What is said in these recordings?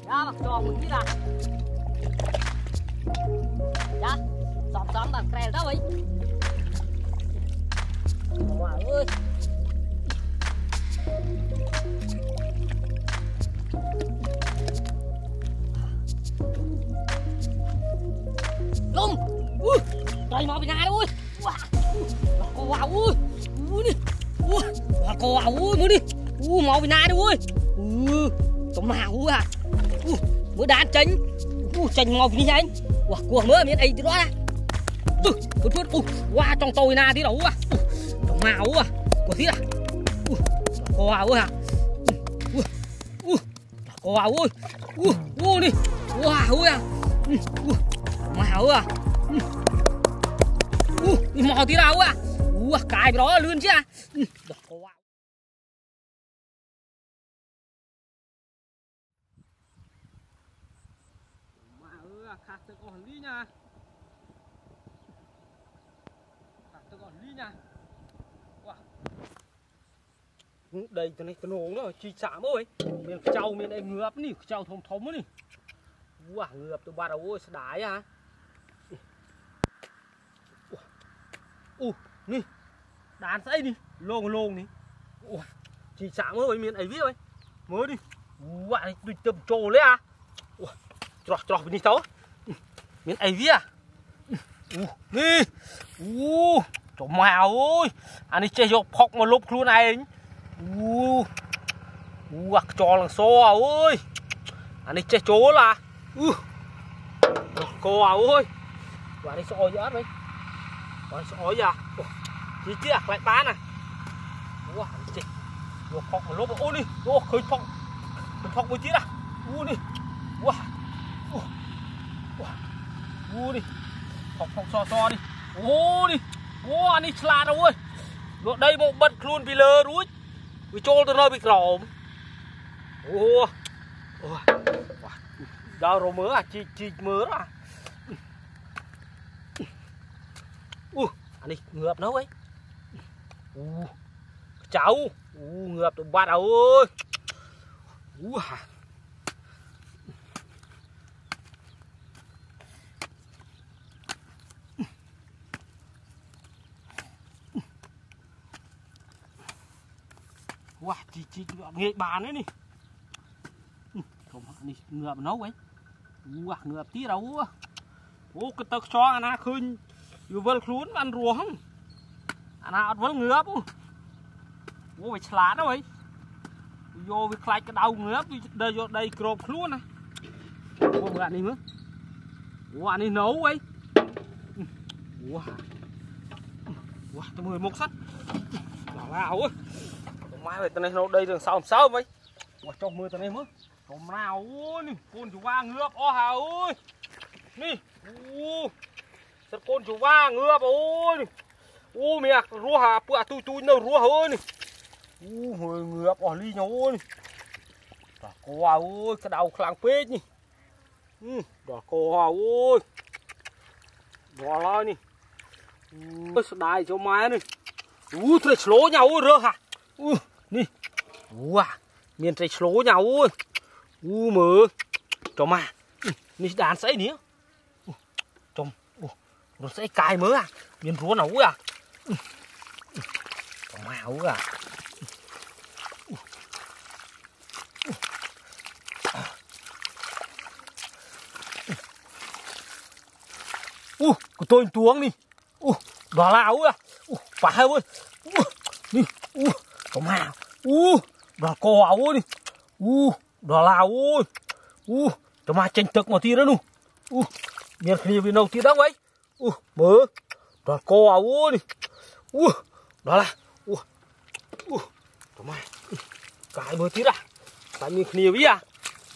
Ya bak cho mình biết à. Ya, xóm bằng kèo đó ấy. Wow ơi. Lum. Đây mau bên này ơi. Wow ơi. Đi. Wow ơi, mới đi. Mau bên này ơi. Tóm màu à. Mới đá chanh. Chanh mau bên này anh. Cuộc mới miếng ấy thì đó nè. Phút. Wow trong tôi na tí đâu à. Tóm màu à. Của tí à. Wow ơi à. Wow ơi. Đi. Wow ơi à. Màu à. Mò tí đâu à. Cái đó luôn chứ à. Khát tôi còn ly nha. Wow. Đây cái này cái nổ nó chi chạm ơi. Miền châu miền em ngợp nè, châu thống nè. Wow, ngợp tôi bắt đầu ôi đái à. Nè. Đàn xây đi, lông đi. Chi chạm ơi miền ấy viết ơi. Mới đi. Wow, tôi tầm trồ lấy à. Trọc bên đi cháu. Miếng ấy vía. Đi. Chỗ màu ơi. Anh ấy chơi dọc phọc mà lốp luôn này. Cho lần xô ơi. Anh ấy chơi chỗ là. Cô ơi. Và anh ấy xôi chứ ớt đấy. Và anh xôi à. Chỉ chứ à, lại bán à. Anh ấy chơi dọc phọc mà lốp. Ôi đi. Khơi phọc. Khơi phọc với chứ à. Đi. Đi. Phọc so đi. Đi. Anh ấy slạt đâu ơi. Đây bộ bật luôn vì lơ rúi. Vì trôn tôi nơi bị rộm. Đâu rồi mớ à. Chị mớ à. Anh ấy ngợp nấu ấy. Cháu. Ngợp tụi bạn đâu ơi. Wow, chị nghệ bàn đấy nè. Không, này ngợp nấu ấy. Ngợp tí đâu. Cái tật cho anh à khơi. Dù vâng luôn ăn rùa không. Anh à vẫn ngợp. Phải slát đâu ấy. Vô với khai cái đầu ngợp. Đây crop luôn này. Mưa anh đi nữa. Anh đi nấu ấy. Tôi 11 sắt. Nào ơi. Mai về tận này nó đây đường sau làm sao vậy? Cho mưa tận này mới. Hôm nào ơi, con chú ba ngợp hà ơi. Nè. Rất con chú ba ngợp ơi. Mẹ rúa hà bữa tôi đâu rúa hơn nè. Ngợp ly nhau ơi. Cô ơi, cái đầu khlang pết nhỉ. Đó cô ơi. Đó lo nè. Đài cho mai nè. Trời slố nhau rơ hả. Nè. Miền trời slố nhau ơi. Mơ. Cho mà. Nè đàn sấy nè. Trông. Nó sẽ cài mớ à. Miền rúa nào à. Cho mà à. Của tôi tuống đi. Đó là à. Phải ơi. Đi. Có mà. Đó cô áo ơi đi. Đó là ơi. Cho mà tranh thực một tí đó luôn. Miền khỉ vì nào tí đó vậy. Mơ. Đó cô áo ơi đi. Đó là. Cho mà. Cái mơ tí ra. Cái miền khỉ vì à.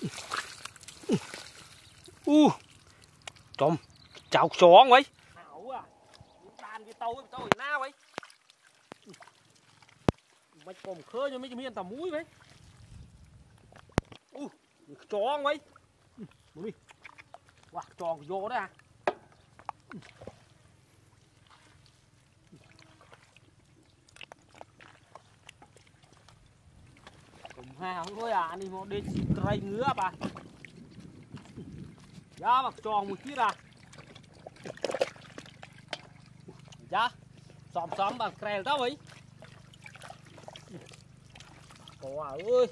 Trông. Cháu chó vậy. Đàn cái tàu nào vậy. Mày còn khơi cho mấy cái miền tầm mũi vậy. Chó vậy. Đi. Tròn vô đấy à. Cùng hào thôi à, anh đi một đi cây ngứa bà. giá bạc tròn một tí ra giá xóm xóm bằng kèn tao ấy có ơi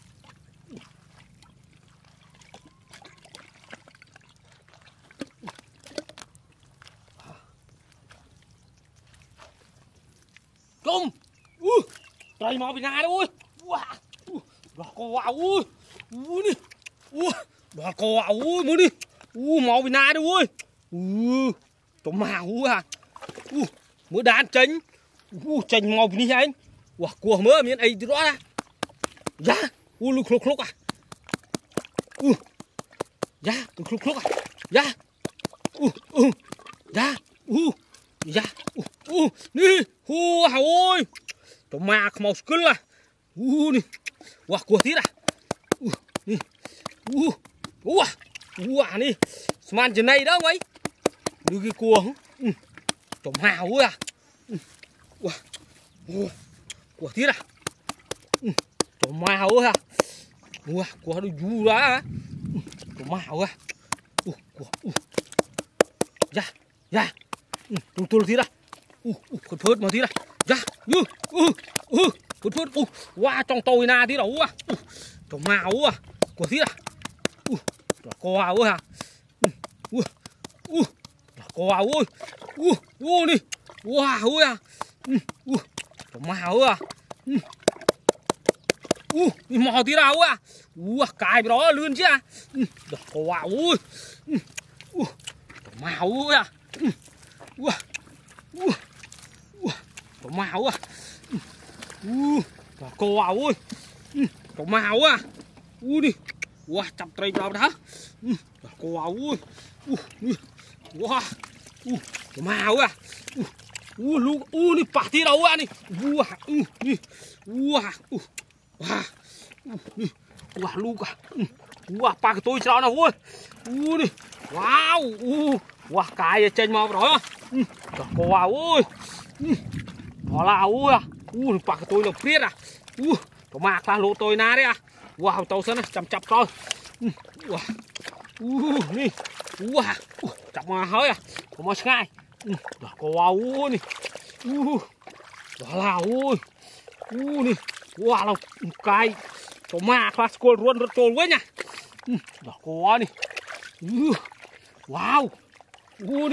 Trung trời mò bị nai đâu ơi đỏ cò ơi đi đỏ cò ơi mới đi mò bị nai đâu ơi tôm màu à mới đàn chanh chanh mò bị đi anh cua mới miếng ấy đó ra giá lục lục lục à giá lục lục lục à giá giá giá đi hào ơi tôm màu màu skul à đi cua tí à đi đi man trên này đó mấy đi cái cua tôm màu à cua tí à tôm màu à cua nó du ra tôm màu à dạ tôi tí ra phớt mà tí ra dạ phớt wow trong tôi na tí đâu tôm màu à cua tí ra cò ơi à cò ơi đi wow ơi à tôm màu à đi mò tí nào à cài đó lươn chứ à cò ơi tôm màu ơi à tôm màu à cò ơi tôm màu à đi chặt tay vào đó cò ơi tôm màu à lu đi bạc tí đâu à đi lu cả bạc tôi sao nào ơi đi wow cái trên màu đó cò ơi đó là bạc tôi là biết à tôm mạc là lỗ tôi na đấy à tàu sân chậm chậm coi đi chậm mà hơi à có mà ngay cò đi đó là đi là cái tôm mạc là cô luôn rất trồn với nha đó cò đi wow đi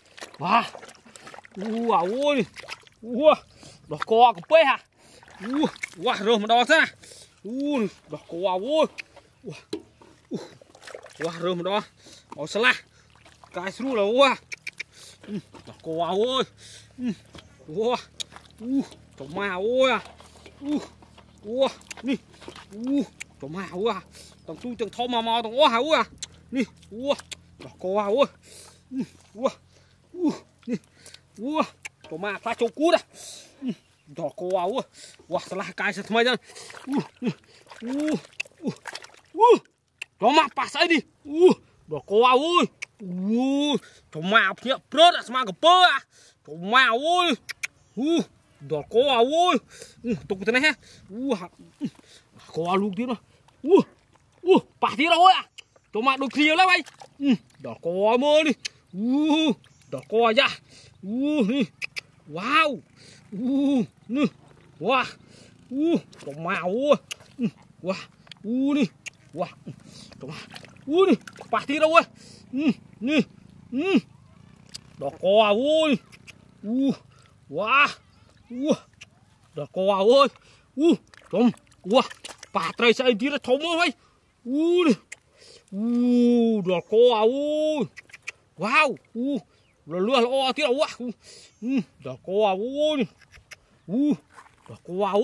wow đi đó cò của bé hả rồi mà đo thế này đó cò rồi mà đo sao la cái sưu là đó cò tôm màu à đi tôm màu à tao tôi từng thâu màu tao hảo à đi đó cò đi tôm màu pha châu cút à đó cò sao la cái sao thay ra tôm màu pas ấy đi đó cò tôm màu nhẹ prớt à sao cái pơ à tôm màu đó cò tục thế này ha cò luôn tí nữa bả tí đâu à tôm màu đôi kia lắm anh đó cò mơ đi đó cò ra đi wow nè tôm màu đi tôm màu đi bả tí đâu à nè đó cò đó cò tôm bả trai sai tí là thôm ơi đó cò wow là lừa lo tí đâu á đó cò đó cò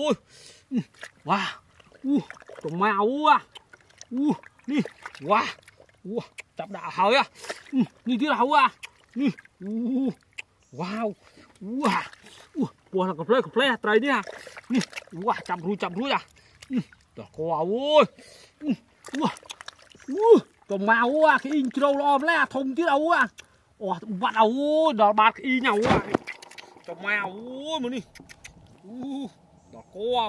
wow tôm màu à đi chặt đã hỏi à đi tí đâu à đi wow là cặp play trai đi à đi chậm rui à đó cò tôm màu à cái intro lo lẽ thông tí đâu à bắt đầu đó bát y nhau à tôm màu mà đi đó cò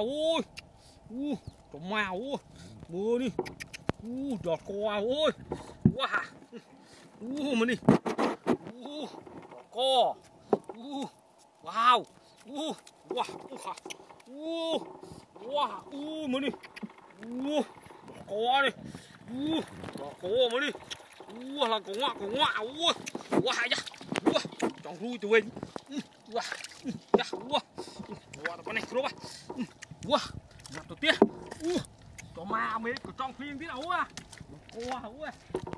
tôm màu mưa đi đó cò Mà đi. Co. Wow. Wow. Wow. Mà đi. Co đi. Co mà đi. Là con ngoạ. Wow ya. Trong ru tụi mình. Wow. Con này rồi ba. Wow. Giật tụi tía. Cho ma mấy cái trong phim biết đâu à. Co hả ơi.